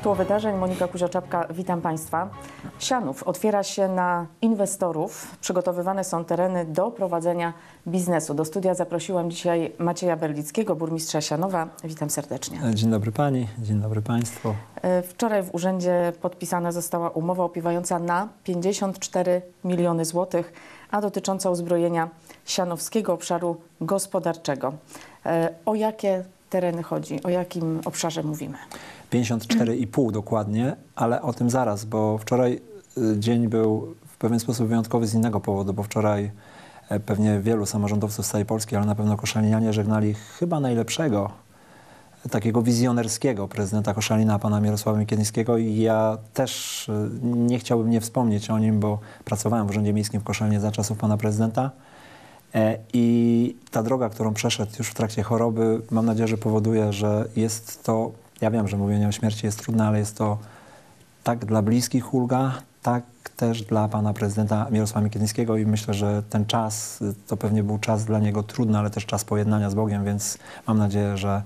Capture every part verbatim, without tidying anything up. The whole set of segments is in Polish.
Źródło wydarzeń, Monika Kuzia-Czapka, witam Państwa. Sianów otwiera się na inwestorów. Przygotowywane są tereny do prowadzenia biznesu. Do studia zaprosiłam dzisiaj Macieja Berlickiego, burmistrza Sianowa. Witam serdecznie. Dzień dobry Pani, dzień dobry Państwu. Wczoraj w urzędzie podpisana została umowa opiewająca na pięćdziesiąt cztery miliony złotych, a dotycząca uzbrojenia Sianowskiego Obszaru Gospodarczego. O jakie tereny chodzi? O jakim obszarze mówimy? pięćdziesiąt cztery i pół dokładnie, ale o tym zaraz, bo wczoraj dzień był w pewien sposób wyjątkowy z innego powodu, bo wczoraj pewnie wielu samorządowców z całej Polski, ale na pewno koszalinianie żegnali chyba najlepszego, takiego wizjonerskiego prezydenta Koszalina, pana Mirosława Mikielskiego, i ja też nie chciałbym nie wspomnieć o nim, bo pracowałem w Urzędzie Miejskim w Koszalinie za czasów pana prezydenta. I ta droga, którą przeszedł już w trakcie choroby, mam nadzieję, że powoduje, że jest to, ja wiem, że mówienie o śmierci jest trudne, ale jest to tak dla bliskich ulga, tak też dla pana prezydenta Mirosława Mikielskiego, i myślę, że ten czas to pewnie był czas dla niego trudny, ale też czas pojednania z Bogiem, więc mam nadzieję, że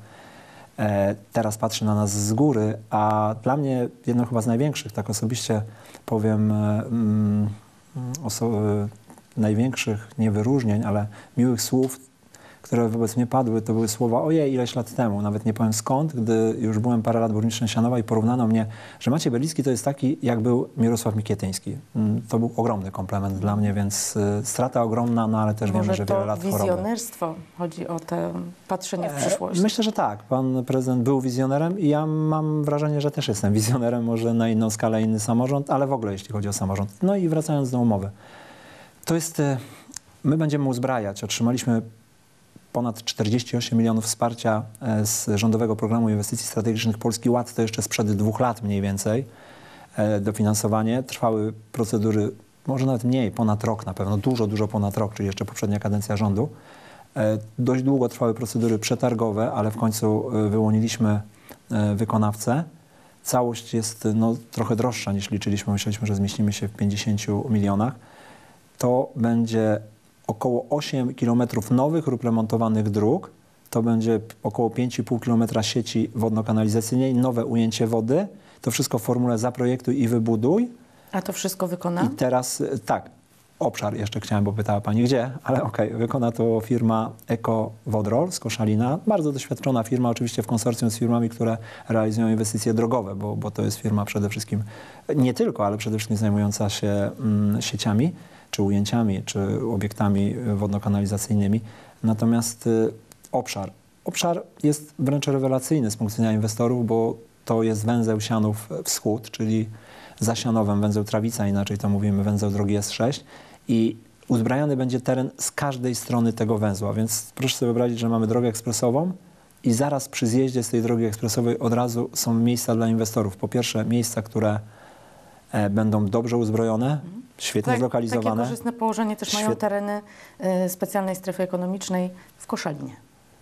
e, teraz patrzy na nas z góry, a dla mnie jedno chyba z największych, tak osobiście powiem, mm, osoby, największych nie wyróżnień, ale miłych słów, które wobec mnie padły, to były słowa ojej, ileś lat temu, nawet nie powiem skąd, gdy już byłem parę lat burmistrzem Sianowa i porównano mnie, że Maciej Berlicki to jest taki, jak był Mirosław Mikietyński. To był ogromny komplement dla mnie, więc y, strata ogromna, no ale też Może wiemy, że wiele lat choroby. wizjonerstwo, chodzi o to patrzenie w przyszłość. Myślę, że tak. Pan prezydent był wizjonerem i ja mam wrażenie, że też jestem wizjonerem, może na inną skalę, inny samorząd, ale w ogóle jeśli chodzi o samorząd. No i wracając do umowy. To jest, my będziemy uzbrajać. Otrzymaliśmy ponad czterdzieści osiem milionów wsparcia z Rządowego Programu Inwestycji Strategicznych Polski Ład, to jeszcze sprzed dwóch lat mniej więcej, dofinansowanie. Trwały procedury, może nawet mniej, ponad rok na pewno, dużo, dużo ponad rok, czyli jeszcze poprzednia kadencja rządu. Dość długo trwały procedury przetargowe, ale w końcu wyłoniliśmy wykonawcę. Całość jest no, trochę droższa niż liczyliśmy, myśleliśmy, że zmieścimy się w pięćdziesięciu milionach. To będzie około osiem kilometrów nowych lub remontowanych dróg, to będzie około pięć i pół kilometra sieci wodno-kanalizacyjnej, nowe ujęcie wody, to wszystko w formule zaprojektuj i wybuduj. A to wszystko wykona? I teraz tak, obszar jeszcze chciałem, bo pytała Pani gdzie, ale okej, okay, wykona to firma Eko Wodrol z Koszalina, bardzo doświadczona firma, oczywiście w konsorcjum z firmami, które realizują inwestycje drogowe, bo, bo to jest firma przede wszystkim, nie tylko, ale przede wszystkim zajmująca się mm, sieciami, czy ujęciami, czy obiektami wodno-kanalizacyjnymi. Natomiast y, obszar. Obszar jest wręcz rewelacyjny z punktu widzenia inwestorów, bo to jest węzeł Sianów Wschód, czyli za Sianowem węzeł Trawica, inaczej to mówimy węzeł drogi S sześć, i uzbrajany będzie teren z każdej strony tego węzła, więc proszę sobie wyobrazić, że mamy drogę ekspresową i zaraz przy zjeździe z tej drogi ekspresowej od razu są miejsca dla inwestorów. Po pierwsze miejsca, które e, będą dobrze uzbrojone, świetnie tak, zlokalizowane. Takie korzystne położenie też mają Świet... tereny y, specjalnej strefy ekonomicznej w Koszalinie.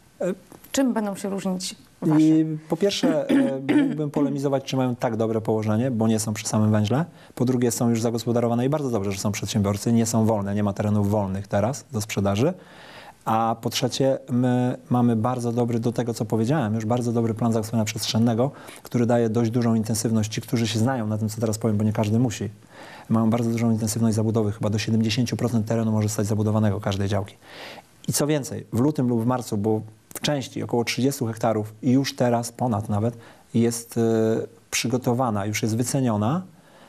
Czym będą się różnić wasze? I po pierwsze e, mógłbym polemizować, czy mają tak dobre położenie, bo nie są przy samym węźle. Po drugie są już zagospodarowane i bardzo dobrze, że są przedsiębiorcy, nie są wolne, nie ma terenów wolnych teraz do sprzedaży. A po trzecie, my mamy bardzo dobry, do tego co powiedziałem, już bardzo dobry plan zagospodarowania przestrzennego, który daje dość dużą intensywność. Ci, którzy się znają na tym, co teraz powiem, bo nie każdy musi, mają bardzo dużą intensywność zabudowy, chyba do siedemdziesiąt procent terenu może zostać zabudowanego każdej działki. I co więcej, w lutym lub w marcu, bo w części około trzydziestu hektarów i już teraz ponad nawet jest y, przygotowana, już jest wyceniona,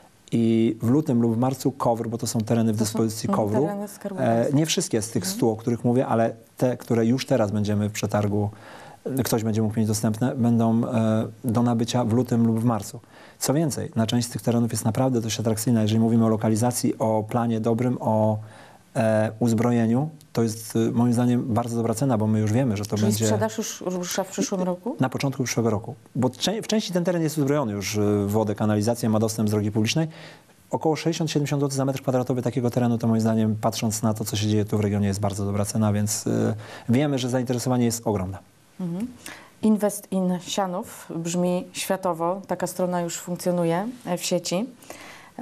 i w lutym lub w marcu KOWR, bo to są tereny w to dyspozycji są KOWR-u, e, nie wszystkie z tych stu, o których mówię, ale te, które już teraz będziemy w przetargu, ktoś będzie mógł mieć dostępne, będą e, do nabycia w lutym lub w marcu. Co więcej, na część z tych terenów jest naprawdę dość atrakcyjna, jeżeli mówimy o lokalizacji, o planie dobrym, o e, uzbrojeniu. To jest moim zdaniem bardzo dobra cena, bo my już wiemy, że to Czyli będzie... sprzedaż już rusza w przyszłym roku? Na początku przyszłego roku. Bo w części ten teren jest uzbrojony już w wodę, kanalizację, ma dostęp z drogi publicznej. Około sześćdziesiąt do siedemdziesięciu złotych za metr kwadratowy takiego terenu, to moim zdaniem, patrząc na to, co się dzieje tu w regionie, jest bardzo dobra cena, więc y, wiemy, że zainteresowanie jest ogromne. Mhm. Invest in Sianów brzmi światowo, taka strona już funkcjonuje w sieci. Um,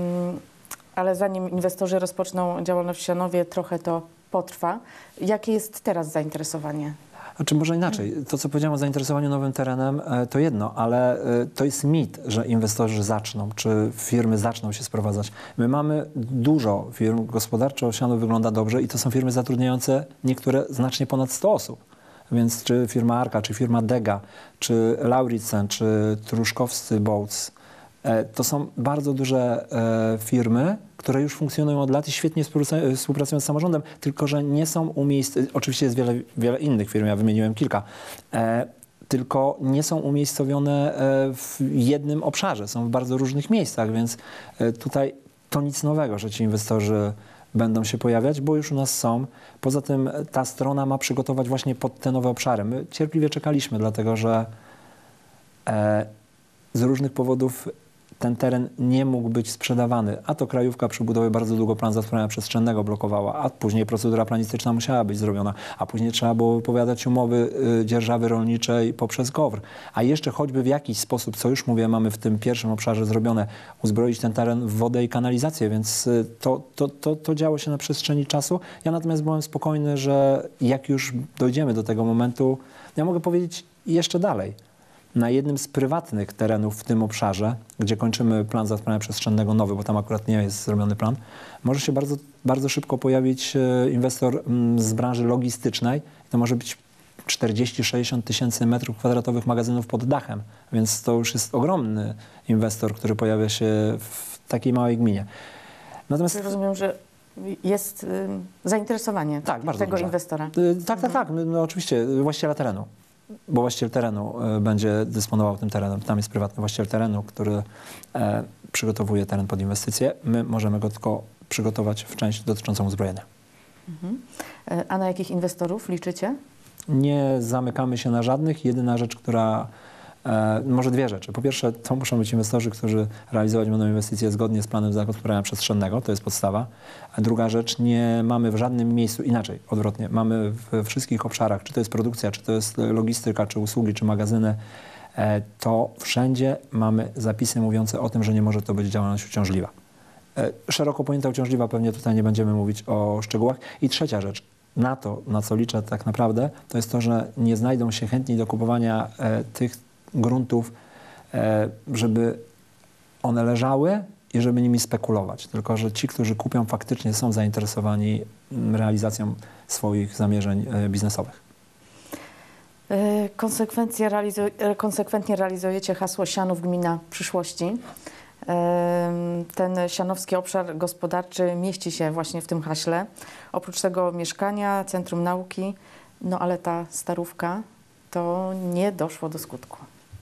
ale zanim inwestorzy rozpoczną działalność w Sianowie, trochę to potrwa. Jakie jest teraz zainteresowanie? Znaczy może inaczej, to co powiedziałem o zainteresowaniu nowym terenem e, to jedno, ale e, to jest mit, że inwestorzy zaczną, czy firmy zaczną się sprowadzać. My mamy dużo firm, gospodarczo Sianów wygląda dobrze i to są firmy zatrudniające niektóre znacznie ponad sto osób. Więc czy firma Arka, czy firma Dega, czy Lauritsen, czy Truszkowscy Boats, e, to są bardzo duże e, firmy, które już funkcjonują od lat i świetnie współpracują, współpracują z samorządem, tylko że nie są umiejscowione, oczywiście jest wiele, wiele innych firm, ja wymieniłem kilka, e, tylko nie są umiejscowione e, w jednym obszarze, są w bardzo różnych miejscach, więc e, tutaj to nic nowego, że ci inwestorzy będą się pojawiać, bo już u nas są. Poza tym ta strona ma przygotować właśnie pod te nowe obszary. My cierpliwie czekaliśmy, dlatego że e, z różnych powodów ten teren nie mógł być sprzedawany, a to krajówka przy budowie bardzo długo plan zaspokojenia przestrzennego blokowała, a później procedura planistyczna musiała być zrobiona, a później trzeba było wypowiadać umowy y, dzierżawy rolniczej poprzez G O W R. A jeszcze choćby w jakiś sposób, co już mówię, mamy w tym pierwszym obszarze zrobione, uzbroić ten teren w wodę i kanalizację, więc y, to, to, to, to działo się na przestrzeni czasu. Ja natomiast byłem spokojny, że jak już dojdziemy do tego momentu, ja mogę powiedzieć jeszcze dalej. Na jednym z prywatnych terenów w tym obszarze, gdzie kończymy plan zaspokojenia przestrzennego nowy, bo tam akurat nie jest zrobiony plan, może się bardzo, bardzo szybko pojawić inwestor z branży logistycznej. To może być czterdzieści sześćdziesiąt tysięcy metrów kwadratowych magazynów pod dachem, więc to już jest ogromny inwestor, który pojawia się w takiej małej gminie. Natomiast rozumiem, że jest y, zainteresowanie tak, bardzo tego duże. inwestora. Y, tak, tak, tak. No, no, oczywiście właściciela terenu. Bo właściciel terenu y, będzie dysponował tym terenem. Tam jest prywatny właściciel terenu, który e, przygotowuje teren pod inwestycje. My możemy go tylko przygotować w część dotyczącą uzbrojenia. Mhm. E, A na jakich inwestorów liczycie? Nie zamykamy się na żadnych. Jedyna rzecz, która... E, może dwie rzeczy. Po pierwsze, to muszą być inwestorzy, którzy realizować będą inwestycje zgodnie z planem zagospodarowania przestrzennego. To jest podstawa. A druga rzecz, nie mamy w żadnym miejscu, inaczej, odwrotnie, mamy we wszystkich obszarach, czy to jest produkcja, czy to jest logistyka, czy usługi, czy magazyny, e, to wszędzie mamy zapisy mówiące o tym, że nie może to być działalność uciążliwa. E, szeroko pojęta uciążliwa, pewnie tutaj nie będziemy mówić o szczegółach. I trzecia rzecz, na to, na co liczę tak naprawdę, to jest to, że nie znajdą się chętni do kupowania e, tych gruntów, e, żeby one leżały i żeby nimi spekulować. Tylko że ci, którzy kupią, faktycznie są zainteresowani realizacją swoich zamierzeń e, biznesowych. E, Konsekwencje realizu- e, konsekwentnie realizujecie hasło Sianów Gmina Przyszłości. E, Ten sianowski obszar gospodarczy mieści się właśnie w tym haśle. Oprócz tego mieszkania, centrum nauki, no ale ta starówka to nie doszło do skutku.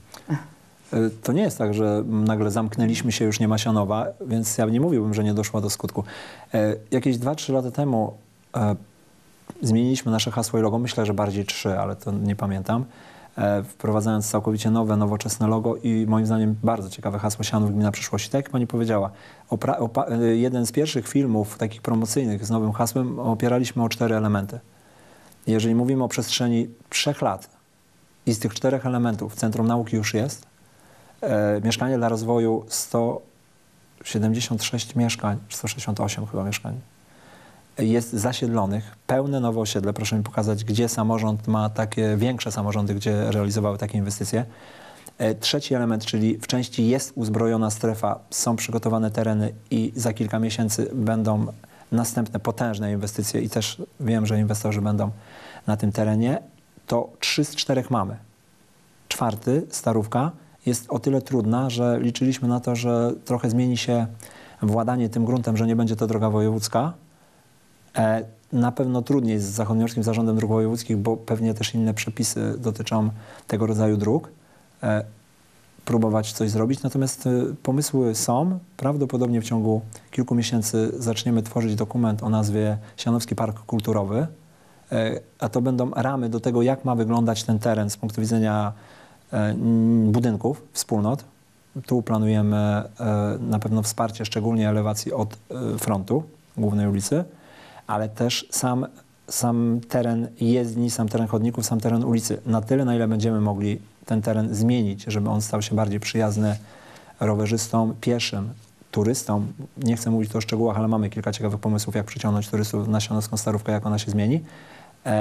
To nie jest tak, że nagle zamknęliśmy się, już nie ma Sianowa, więc ja nie mówiłbym, że nie doszła do skutku. E, jakieś dwa trzy lata temu e, zmieniliśmy nasze hasło i logo, myślę, że bardziej trzy, ale to nie pamiętam, e, wprowadzając całkowicie nowe, nowoczesne logo i moim zdaniem bardzo ciekawe hasło Sianów Gmina Przyszłości. Tak jak pani powiedziała, opra- opa- jeden z pierwszych filmów takich promocyjnych z nowym hasłem opieraliśmy o cztery elementy. Jeżeli mówimy o przestrzeni trzech lat i z tych czterech elementów Centrum Nauki już jest, E, mieszkanie dla rozwoju sto siedemdziesiąt sześć mieszkań, sto sześćdziesiąt osiem chyba mieszkań, jest zasiedlonych, pełne nowe osiedle. Proszę mi pokazać, gdzie samorząd ma takie większe samorządy, gdzie realizowały takie inwestycje. E, trzeci element, czyli w części jest uzbrojona strefa, są przygotowane tereny i za kilka miesięcy będą następne potężne inwestycje i też wiem, że inwestorzy będą na tym terenie. To trzy z czterech mamy. Czwarty, Starówka, jest o tyle trudna, że liczyliśmy na to, że trochę zmieni się władanie tym gruntem, że nie będzie to droga wojewódzka. E, na pewno trudniej z Zachodniomorskim Zarządem Dróg Wojewódzkich, bo pewnie też inne przepisy dotyczą tego rodzaju dróg. E, próbować coś zrobić, natomiast e, pomysły są. Prawdopodobnie w ciągu kilku miesięcy zaczniemy tworzyć dokument o nazwie Sianowski Park Kulturowy, e, a to będą ramy do tego, jak ma wyglądać ten teren z punktu widzenia budynków, wspólnot. Tu planujemy na pewno wsparcie, szczególnie elewacji od frontu głównej ulicy, ale też sam, sam teren jezdni, sam teren chodników, sam teren ulicy. Na tyle, na ile będziemy mogli ten teren zmienić, żeby on stał się bardziej przyjazny rowerzystom, pieszym, turystom. Nie chcę mówić tu o szczegółach, ale mamy kilka ciekawych pomysłów, jak przyciągnąć turystów na Sianowską Starówkę, jak ona się zmieni.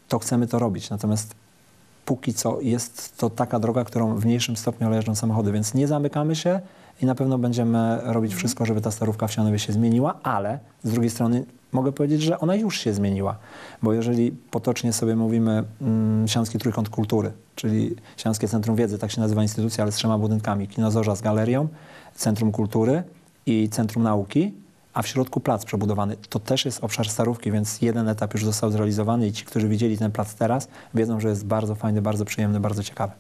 to chcemy to robić. Natomiast póki co jest to taka droga, którą w mniejszym stopniu ale jeżdżą samochody, więc nie zamykamy się i na pewno będziemy robić wszystko, żeby ta Starówka w Sianowie się zmieniła, ale z drugiej strony mogę powiedzieć, że ona już się zmieniła, bo jeżeli potocznie sobie mówimy mm, Sianski Trójkąt Kultury, czyli Sianskie Centrum Wiedzy, tak się nazywa instytucja, ale z trzema budynkami, Kino Zorza z galerią, Centrum Kultury i Centrum Nauki, a w środku plac przebudowany. To też jest obszar Starówki, więc jeden etap już został zrealizowany i ci, którzy widzieli ten plac teraz, wiedzą, że jest bardzo fajny, bardzo przyjemny, bardzo ciekawy.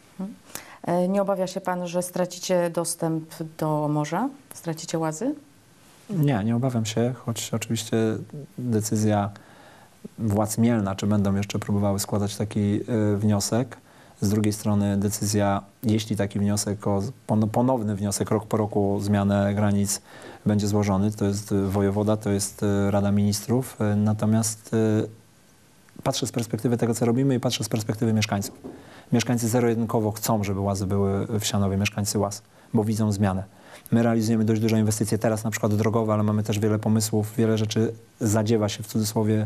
Nie obawia się pan, że stracicie dostęp do morza? Stracicie łazy? Nie, nie obawiam się, choć oczywiście decyzja władz Mielna, czy będą jeszcze próbowały składać taki y, wniosek. Z drugiej strony decyzja, jeśli taki wniosek, o pon ponowny wniosek rok po roku o zmianę granic będzie złożony, to jest wojewoda, to jest y, Rada Ministrów. Y, natomiast y, patrzę z perspektywy tego, co robimy i patrzę z perspektywy mieszkańców. Mieszkańcy zero-jedynkowo chcą, żeby łazy były w Sianowie, mieszkańcy łaz, bo widzą zmianę. My realizujemy dość duże inwestycje teraz, na przykład drogowe, ale mamy też wiele pomysłów, wiele rzeczy zadziewa się w cudzysłowie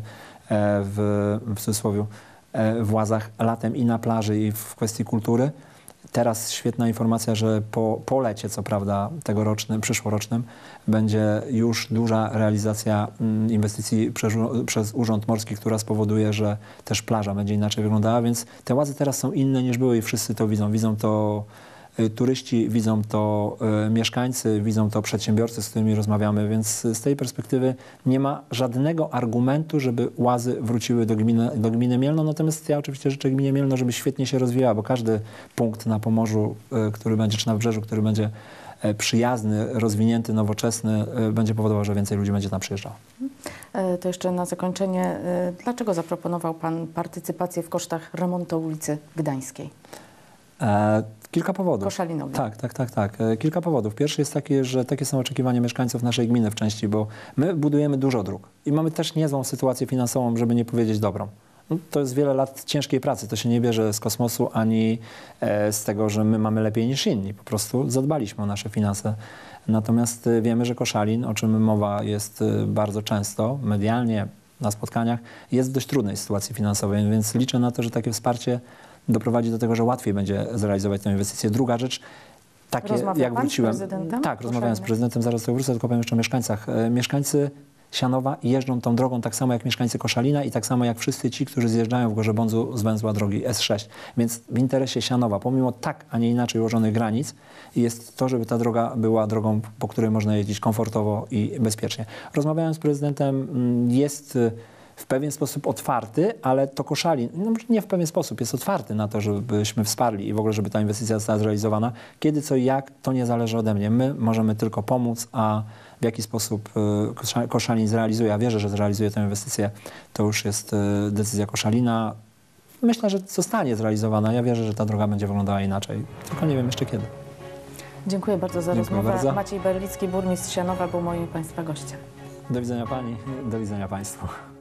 w, w cudzysłowie w łazach latem i na plaży i w kwestii kultury. Teraz świetna informacja, że po, po lecie, co prawda tegorocznym, przyszłorocznym, będzie już duża realizacja inwestycji przez, przez Urząd Morski, która spowoduje, że też plaża będzie inaczej wyglądała, więc te łazy teraz są inne niż były i wszyscy to widzą. Widzą to turyści, widzą to y, mieszkańcy, widzą to przedsiębiorcy, z którymi rozmawiamy, więc z tej perspektywy nie ma żadnego argumentu, żeby łazy wróciły do gminy, do gminy Mielno. Natomiast ja oczywiście życzę gminie Mielno, żeby świetnie się rozwijała, bo każdy punkt na Pomorzu, y, który będzie, czy na Wybrzeżu, który będzie y, przyjazny, rozwinięty, nowoczesny, y, będzie powodował, że więcej ludzi będzie tam przyjeżdżało. To jeszcze na zakończenie, y, dlaczego zaproponował pan partycypację w kosztach remontu ulicy Gdańskiej? E, kilka powodów. Koszalinowej. Tak, tak, tak, tak. E, kilka powodów. Pierwszy jest taki, że takie są oczekiwania mieszkańców naszej gminy w części, bo my budujemy dużo dróg i mamy też niezłą sytuację finansową, żeby nie powiedzieć dobrą. No, to jest wiele lat ciężkiej pracy. To się nie bierze z kosmosu ani e, z tego, że my mamy lepiej niż inni. Po prostu zadbaliśmy o nasze finanse. Natomiast e, wiemy, że Koszalin, o czym mowa jest e, bardzo często, medialnie, na spotkaniach, jest w dość trudnej sytuacji finansowej, więc liczę na to, że takie wsparcie doprowadzi do tego, że łatwiej będzie zrealizować tę inwestycję. Druga rzecz, takie Rozmawia jak pan wróciłem. z prezydentem? Tak, rozmawiałem z prezydentem, zaraz to wrócę, tylko powiem jeszcze o mieszkańcach. E, mieszkańcy Sianowa jeżdżą tą drogą tak samo jak mieszkańcy Koszalina i tak samo jak wszyscy ci, którzy zjeżdżają w Gorzebądzu z węzła drogi S sześć. Więc w interesie Sianowa, pomimo tak, a nie inaczej ułożonych granic, jest to, żeby ta droga była drogą, po której można jeździć komfortowo i bezpiecznie. Rozmawiałem z prezydentem, jest w pewien sposób otwarty, ale to Koszalin, no nie w pewien sposób, jest otwarty na to, żebyśmy wsparli i w ogóle, żeby ta inwestycja została zrealizowana. Kiedy, co i jak, to nie zależy ode mnie. My możemy tylko pomóc, a w jaki sposób Koszalin zrealizuje, ja wierzę, że zrealizuje tę inwestycję, to już jest decyzja Koszalina. Myślę, że zostanie zrealizowana. Ja wierzę, że ta droga będzie wyglądała inaczej, tylko nie wiem jeszcze kiedy. Dziękuję bardzo za Dziękuję rozmowę. bardzo. Maciej Berlicki, burmistrz Sianowa, był moim Państwa gościem. Do widzenia Pani, do widzenia Państwu.